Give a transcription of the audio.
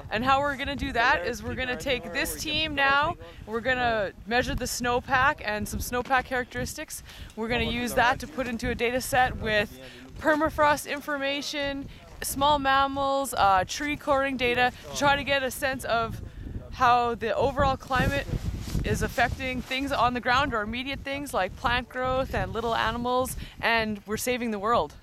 And how we're gonna do that is we're gonna take this team now, we're gonna measure the snowpack and some snowpack characteristics. We're gonna use that to put into a data set with permafrost information, small mammals, tree coring data, to try to get a sense of how the overall climate is affecting things on the ground or immediate things like plant growth and little animals, and we're saving the world.